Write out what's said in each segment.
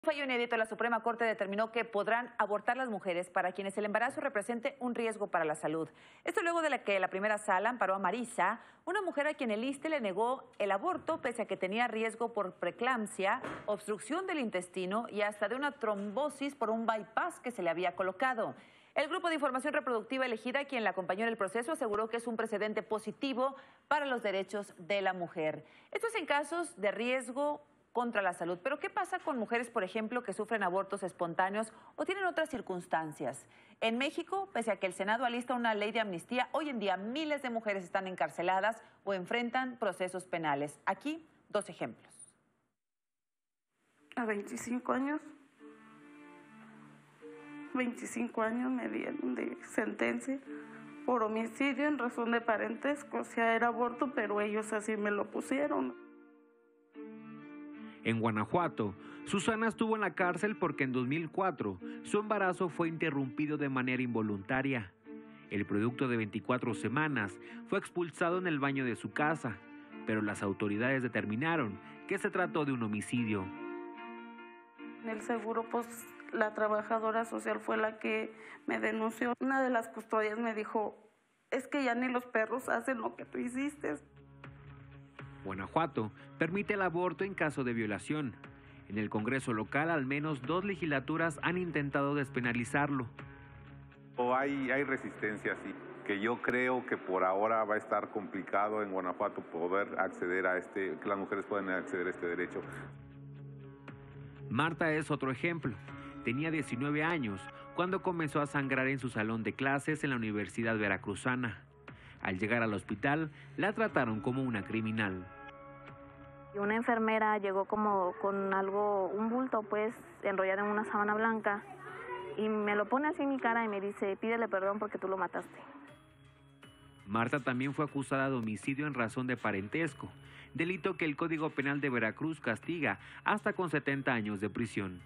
Fallo inédito, la Suprema Corte determinó que podrán abortar las mujeres para quienes el embarazo represente un riesgo para la salud. Esto luego de que la primera sala amparó a Marisa, una mujer a quien el ISSSTE le negó el aborto pese a que tenía riesgo por preeclampsia, obstrucción del intestino y hasta de una trombosis por un bypass que se le había colocado. El Grupo de Información Reproductiva Elegida, quien la acompañó en el proceso, aseguró que es un precedente positivo para los derechos de la mujer. Esto es en casos de riesgo contra la salud. Pero ¿qué pasa con mujeres, por ejemplo, que sufren abortos espontáneos o tienen otras circunstancias? En México, pese a que el Senado alista una ley de amnistía, hoy en día miles de mujeres están encarceladas o enfrentan procesos penales. Aquí, dos ejemplos. A 25 años me dieron de sentencia por homicidio en razón de parentesco, o sea, era aborto, pero ellos así me lo pusieron. En Guanajuato, Susana estuvo en la cárcel porque en 2004 su embarazo fue interrumpido de manera involuntaria. El producto de 24 semanas fue expulsado en el baño de su casa, pero las autoridades determinaron que se trató de un homicidio. En el seguro, pues la trabajadora social fue la que me denunció. Una de las custodias me dijo, es que ya ni los perros hacen lo que tú hiciste. Guanajuato permite el aborto en caso de violación. En el Congreso local, al menos 2 legislaturas han intentado despenalizarlo. Hay resistencia, sí, que yo creo que por ahora va a estar complicado en Guanajuato poder acceder a que las mujeres puedan acceder a este derecho. Marta es otro ejemplo. Tenía 19 años cuando comenzó a sangrar en su salón de clases en la Universidad Veracruzana. Al llegar al hospital, la trataron como una criminal. Una enfermera llegó como con algo, un bulto pues, enrollado en una sábana blanca, y me lo pone así en mi cara y me dice, pídele perdón porque tú lo mataste. Marta también fue acusada de homicidio en razón de parentesco, delito que el Código Penal de Veracruz castiga hasta con 70 años de prisión.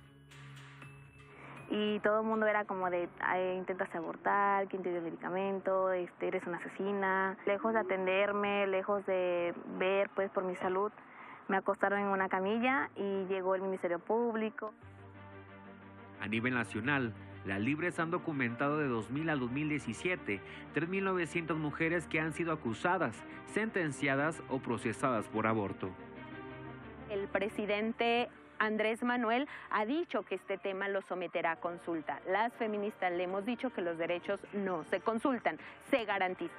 Y todo el mundo era como de, intentas abortar, ¿quién te dio el medicamento? Eres una asesina. Lejos de atenderme, lejos de ver pues por mi salud, me acostaron en una camilla y llegó el Ministerio Público. A nivel nacional, las libres han documentado de 2000 al 2017 3.900 mujeres que han sido acusadas, sentenciadas o procesadas por aborto. El presidente Andrés Manuel ha dicho que este tema lo someterá a consulta. Las feministas le hemos dicho que los derechos no se consultan, se garantizan.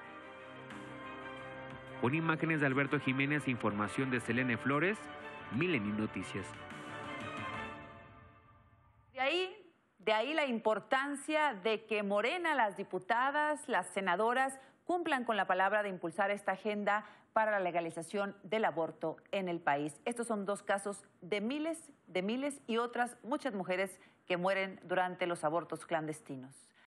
Con imágenes de Alberto Jiménez e información de Selene Flores, Milenio Noticias. De ahí la importancia de que Morena, las diputadas, las senadoras, cumplan con la palabra de impulsar esta agenda para la legalización del aborto en el país. Estos son dos casos de miles y otras muchas mujeres que mueren durante los abortos clandestinos.